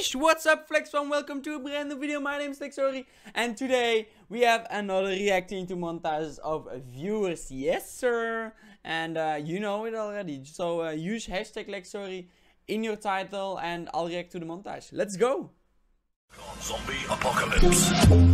Sheesh! What's up, Flex One? Welcome to a brand new video. My name is Lexori, and today we have another reacting to montages of viewers. Yes, sir. And you know it already. So use hashtag Lexori in your title, and I'll react to the montage. Let's go. Zombie apocalypse.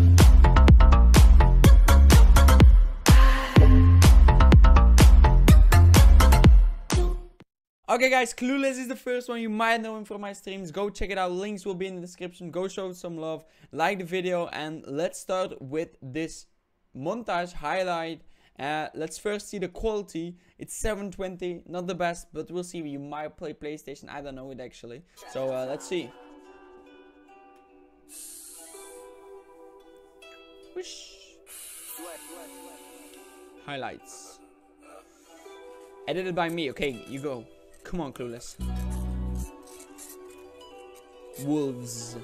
Okay guys, Clueless is the first one. You might know him from my streams. Go check it out. Links will be in the description. Go show it some love. Like the video, and let's start with this montage highlight. Let's first see the quality. It's 720, not the best, but we'll see. You might play PlayStation. I don't know it actually. So let's see. Whoosh. Highlights. Edited by me. Okay, you go. Come on, Clueless. Wolves.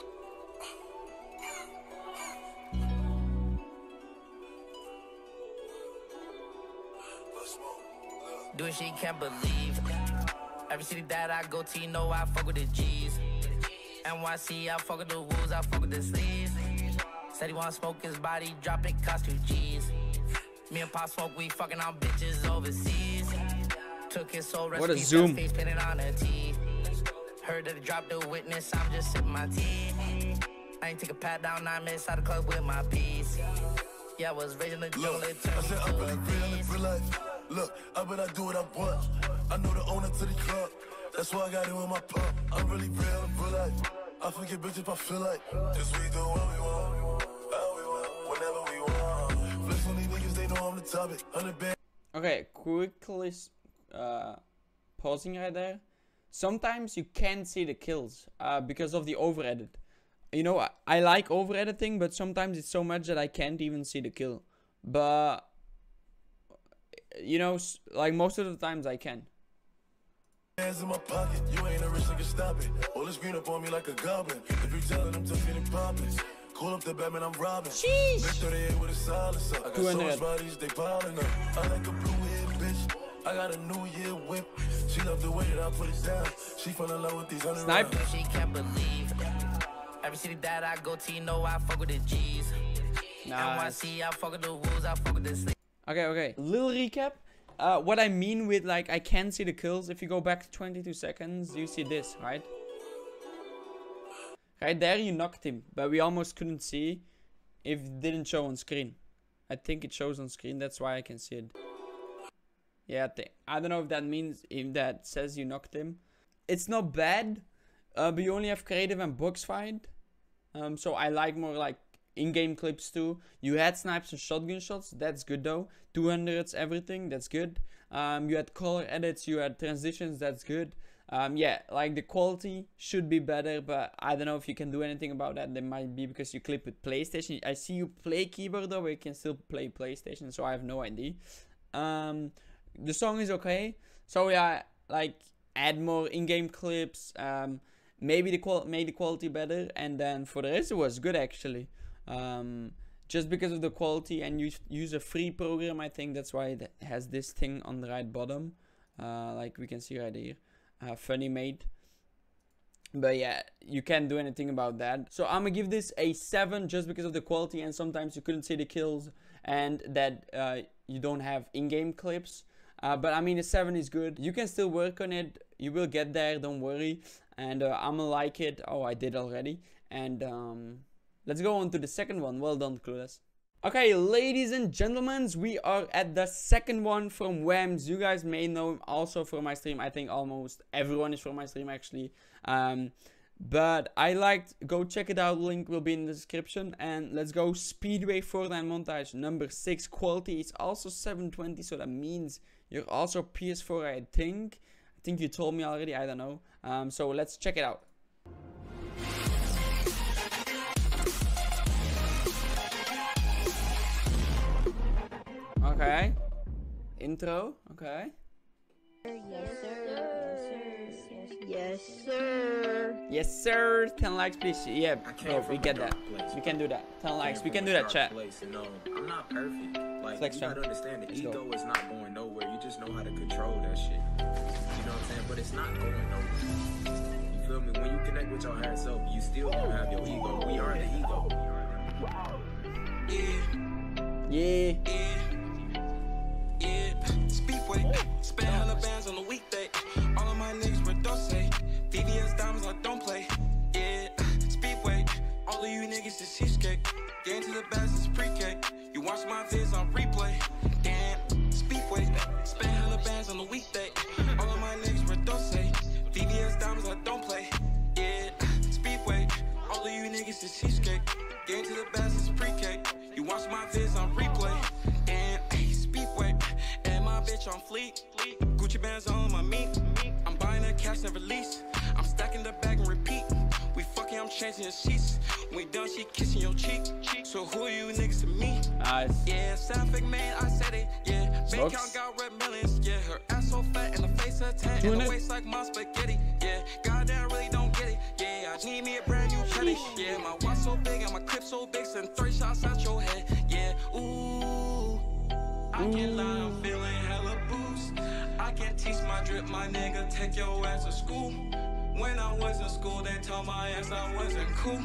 Do it, she can't believe. Every city that I go to, you know I fuck with the G's. NYC, I fuck with the wolves, I fuck with the sleeves. Said he wanna smoke his body, drop it, cost 2 G's. Me and Pop smoke, we fucking on bitches overseas. Took his soul, what a zoom. Face painted on her teeth. Heard that it dropped the witness, I'm just sipping my tea. I ain't take a pat down, I'm inside the club with my piece. Yeah, I was raising the jungle, it turned I said I'm really real in real life. Look, I bet I do what I want. I know the owner to the club. That's why I got it with my pump. I'm really real in real life. I forget bitch if I feel like. Cause we do what we want, how we want, whenever we want. Flex on these niggas, they know I'm the topic. 100 band. Okay, quickly pausing right there. Sometimes you can't see the kills because of the over edit. You know, I like over editing, but sometimes it's so much that I can't even see the kill. But you know, like most of the times I can. Hands in my pocket, you ain't a rich nigga, stop it. All this green up on me like a goblin. If you telling them to feed and poppin', call up the Batman, I'm robbing. Sheesh. 38 with a silencer. I got so much bodies, they piling up. I like a blue head bitch. I got a new year whip. She love the way that I put it down. She fell in love with these 100 Snipe. She can't believe. Every city that I go to, you know I fuck with the G's. Nice. NYC, I fuck with the wolves, I fuck with the sleeves. Okay. Little recap. What I mean with like I can see the kills. If you go back to 22 seconds, you see this, right? Right there you knocked him, but we almost couldn't see if it didn't show on screen. I think it shows on screen, that's why I can see it. Yeah, I don't know if that means, if that says you knocked him. It's not bad, but you only have creative and box fight. So I like more like in-game clips too. You had snipes and shotgun shots, that's good though. 200s, everything, that's good. You had color edits, you had transitions, that's good. Yeah, like the quality should be better, but I don't know if you can do anything about that. That might be because you clip with PlayStation. I see you play keyboard though, but you can still play PlayStation, so I have no idea. The song is okay, so yeah, like add more in-game clips, maybe made the quality better, and then for the rest it was good actually. Just because of the quality, and use a free program, I think that's why it has this thing on the right bottom, like we can see right here, funny made. But yeah, you can't do anything about that. So I'm gonna give this a 7 just because of the quality, and sometimes you couldn't see the kills, and that you don't have in-game clips. But I mean, a 7 is good. You can still work on it. You will get there, don't worry. And I'm gonna like it. Oh, I did already. And let's go on to the second one. Well done, Clueless. Okay, ladies and gentlemen, we are at the second one from Whams. You guys may know him also from my stream. I think almost everyone is from my stream actually. But I liked, go check it out, link will be in the description. And let's go Speedway Fortnite montage number 6. Quality is also 720, so that means you're also PS4, I think. I think you told me already, I don't know. So let's check it out. Okay. Intro, okay. Yes, sir. Yes, sir. Yes, sir. 10 likes, please. Yeah, bro, we get that. We can do that. 10 likes. We can do that, chat. No, I'm not perfect. Like, Flex you gotta fam. understand, the Let's ego go. is not going nowhere. You just know how to control that shit. You know what I'm saying? But it's not going nowhere. You feel me? When you connect with your higher self, you still gonna have your ego. We are the ego. Yeah. Speedway, spend 100 bands on a weekday. All of my niggas were Dulce. VVS diamonds, I don't play. Yeah, Speedway, all of you niggas is cheesecake. Get into the best is pre-K. You watch my vids on replay. Damn, Speedway, spend 100 bands on a weekday. All of my niggas were Dulce. VVS diamonds, I don't play. Yeah, Speedway, all of you niggas is cheesecake. Get into the best is pre-K. You watch my vids on replay. And Speedway, and my bitch on fleek. Gucci bands all on my meat. I'm buying that cash, never lease. I'm stacking the bag and repeat. We fucking, I'm changing the sheets. When we done, she kissing your cheek. So who are you niggas to me? Nice. Yeah, sound fake man, I said it. Yeah, bank Sucks. account got red millions. Yeah, her ass so fat and the face a tan. And the waist like my spaghetti. Yeah, goddamn, really don't get it. Yeah, I need me a brand new penny. Yeah, my watch so big and my clip so big, send 3 shots out your head. Yeah, ooh. I can't lie, I'm feeling hella boost. I can't teach my drip, my nigga, take your ass to school. When I was in school, they told my ass I wasn't cool.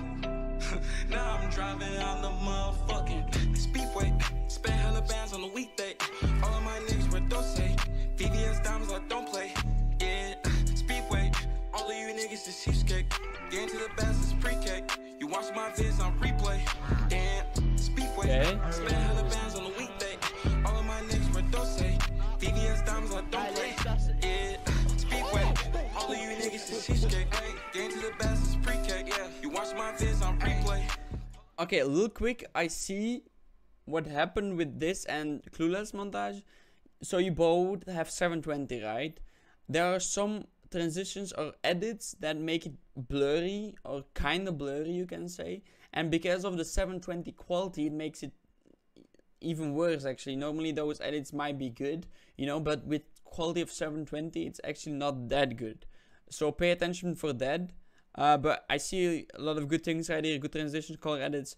Now I'm driving on the motherfucking Speedway. Spend 100 bands on a weekday. All of my niggas were Dulce. VVS diamonds, I don't play. Yeah, Speedway. All of you niggas is cheesecake. Get into the best is pre-K. You watch my vids on replay. Damn, Speedway. Okay. Spend 100 bands on a weekday. All of my niggas were Dulce. VVS diamonds, I don't play. Yeah, Speedway. All of you niggas is cheesecake. Get into the best is pre-K. Yeah, you watch my vids on replay. Okay, a little quick. I see what happened with this and Clueless montage. So you both have 720, right? There are some transitions or edits that make it blurry or kind of blurry, you can say. And because of the 720 quality, it makes it even worse actually. Normally those edits might be good, you know, but with quality of 720, it's actually not that good. So pay attention for that. But I see a lot of good things right here, good transitions, color edits.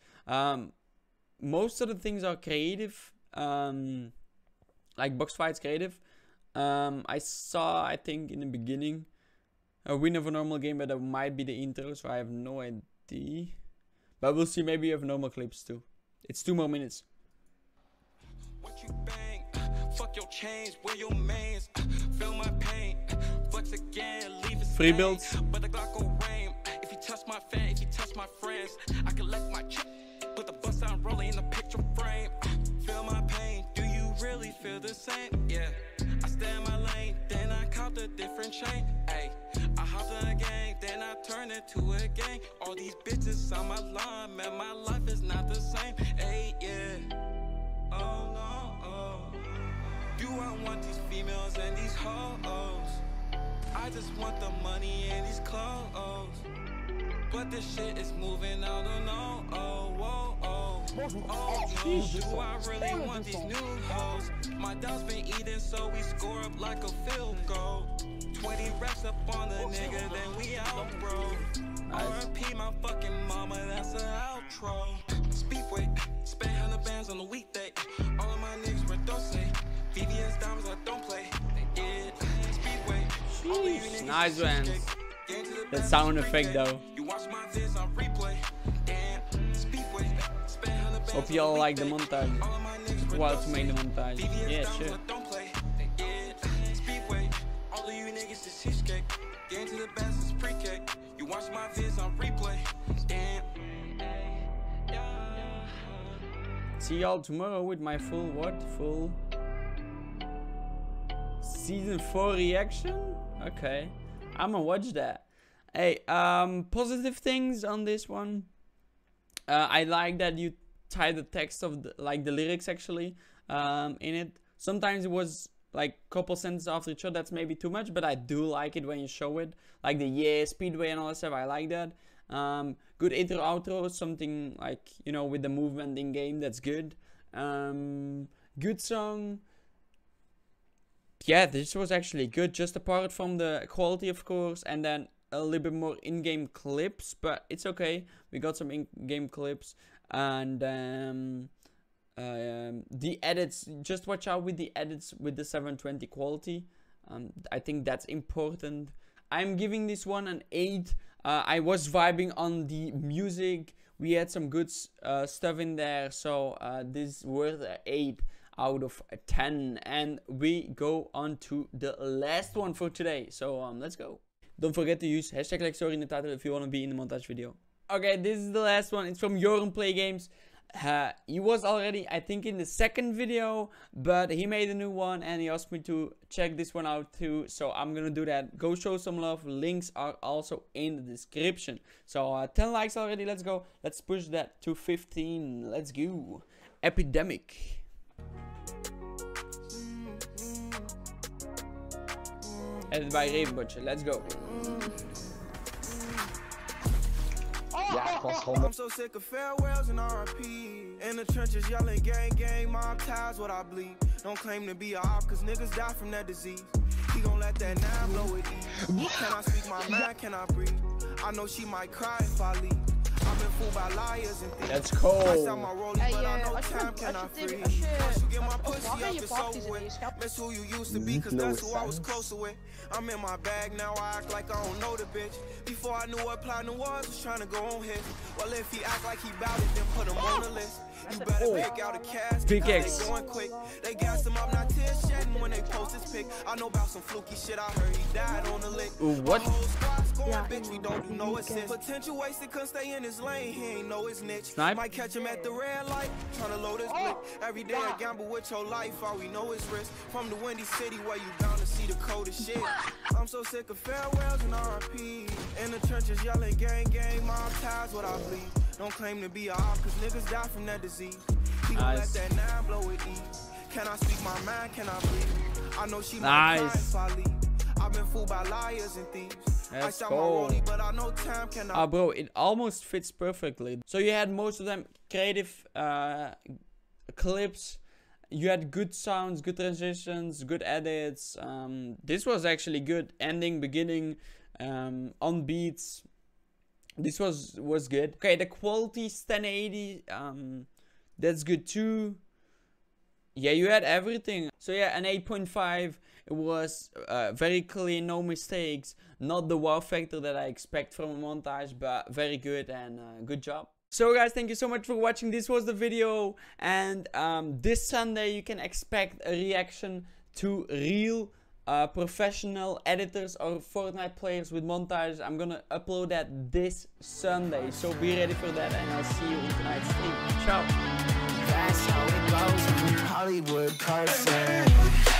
Most of the things are creative, like box fights creative. I saw, I think in the beginning, a win of a normal game, but that might be the intro, so I have no idea. But we'll see, maybe you have normal clips too. It's 2 more minutes. What you bang? Fuck your chains, wear your mains. Feel my pain. Flex again, leave it. Free builds. But the Glock go rain. If you touch my fan, if you touch my friends, I collect my chip. Put the bus down rolling in the picture frame. Feel my pain. Do you really feel the same? Yeah. I stay in my lane, then I count the different chain. Ayy, I hopped in a gang, then I turn it to a gang. All these bitches on my line, man, my life is not the same. Ayy, yeah. Oh no, oh. Do I want these females and these hoes? I just want the money and these clothes. But this shit is moving, I don't know. Oh, whoa, oh. Oh, no. Do I really want these new hoes? My dog's been eating, so we score up like a field goal. 20 reps up on the nigga, then we out, bro. RIP my fucking mama, that's an outro. Speedway, spend 100 bands on a weekday. All of my niggas were Dulce. VVS diamonds, I don't play. Yeah, Speedway. All of you niggas Nice is ones. cheesecake. Get into the That best sound is effect pre-K. though. You watch my vids on replay. Damn, Speedway. Spend 100 bands Hope on y'all a like the weekday. montage. All of my niggas were While to Dulce. make the montage. VVS Yeah, diamonds, sure. I don't play. Yeah, Speedway. All of you niggas is cheesecake. Get into the best is pre-K. You watch my vids on replay. Damn. See y'all tomorrow with my full season 4 reaction. Okay, I'ma watch that. Hey, positive things on this one. I like that you tie the text of the lyrics actually in it. Sometimes it was like couple sentences after each other, that's maybe too much, but I do like it when you show it, like the yeah, Speedway and all that stuff. I like that. Good intro outro, something like, you know, with the movement in game, that's good. Good song. Yeah, this was actually good, just apart from the quality, of course, and then a little bit more in-game clips, but it's okay. We got some in-game clips, and the edits, just watch out with the edits with the 720 quality. I think that's important. I'm giving this one an 8 I was vibing on the music. We had some good stuff in there. So this worth 8 out of 10. And we go on to the last one for today. So let's go. Don't forget to use #LikeStory in the title if you want to be in the montage video. Okay, this is the last one. It's from Joran Play Games. He was already, I think, in the second video, but he made a new one and he asked me to check this one out too. So I'm gonna do that. Go show some love. Links are also in the description. So 10 likes already. Let's go. Let's push that to 15. Let's go. Epidemic. Edited by Raven Butcher. Let's go. I'm so sick of farewells and RIP. In the trenches yelling gang gang, mob ties what I bleed. Don't claim to be a op cause niggas die from that disease. He gon' let that 9 blow it ease. Can I speak my mind, can I breathe? I know she might cry if I leave. I've been fooled by liars and thieves. That's cold. I sell my rollie, but I know time cannot free. Once you get my pussy up, it's over with. That's who you used to be, cause that's who I was closer with. I'm in my bag now, I act like I don't know the bitch. Before I knew what platinum was trying to go on his. Well, if he act like he bout it, then put him on the list. You better pick out a cast. Big X. They going quick. They gassed him up, not tears shedding when they post his pic. I know about some fluky shit, I heard he died on the lick. What? Yeah, bitch, we don't do no assist. Potential wasted, couldn't stay in his lane, he ain't know his niche. Snipe. Might catch him at the red light, tryna load his blick. Every day a gamble with your life, all we know is risk. From the windy city where you bound to see the coldest shit. I'm so sick of farewells and RIP. In the trenches yelling gang gang, mob ties what I bleed. Don't claim to be a op cause niggas die from that disease. He gon' let that 9 blow it ease. Can I speak my mind, can I breathe? I know she might cry if I leave. I've been fooled by liars and thieves. Let's go. But I know time cannot. Ah, bro, it almost fits perfectly. So you had most of them creative clips. You had good sounds, good transitions, good edits. This was actually good. Ending, beginning, on beats. This was good. Okay, the quality is 1080. That's good too. Yeah, you had everything. So yeah, an 8.5. It was very clean, no mistakes. Not the wow factor that I expect from a montage, but very good and good job. So guys, thank you so much for watching. This was the video, and this Sunday you can expect a reaction to real professional editors or Fortnite players with montage. I'm gonna upload that this Sunday, so be ready for that, and I'll see you in tonight's stream. Ciao. That's how it goes. Hollywood person.